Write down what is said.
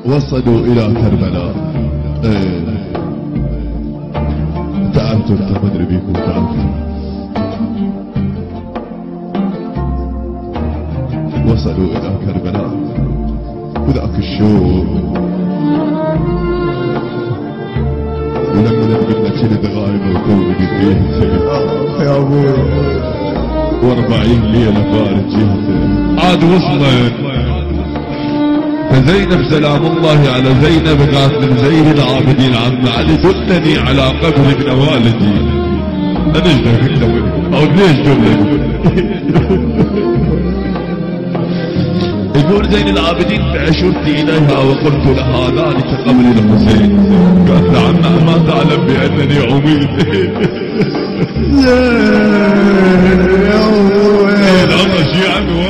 وصلوا إلى كربلاء. تعبتوا انتم، ما ادري بيكم تعبتوا. وصلوا إلى كربلاء وذاك الشوق، ولما قلنا كنت غايبة وكوني بيتي يا ابوي، و40 ليلة بارد جهته. عاد وصلت فزينب سلام الله على زينب قالت من زين العابدين عم علي دلني على قبر ابن والدي. انا ايش قلت له او ليش جمله؟ يقول زين العابدين فأشرت إليها وقلت لها ذلك قبر الحسين. قالت عمها ما تعلم بأنني عميد. يا أبوي العمى شيعا